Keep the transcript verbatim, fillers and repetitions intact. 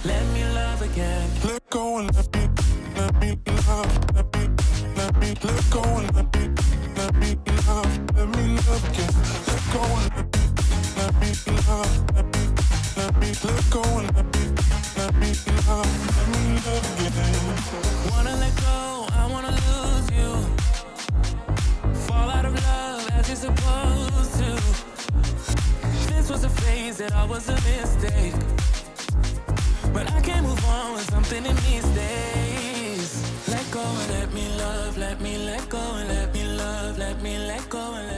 let me love again. Let go and let me, let me love, let me, let me let go and let me, let me love, let me love again. Let go and let me, let me love, let me, let me let go and let me, let me love, let me love again. Wanna let go, I wanna lose you. Fall out of love as you're supposed to. This was a phase that I was a mistake, but I can't move on with something in me stays. Let go and let me love, let me let go and let me love, let me let go and let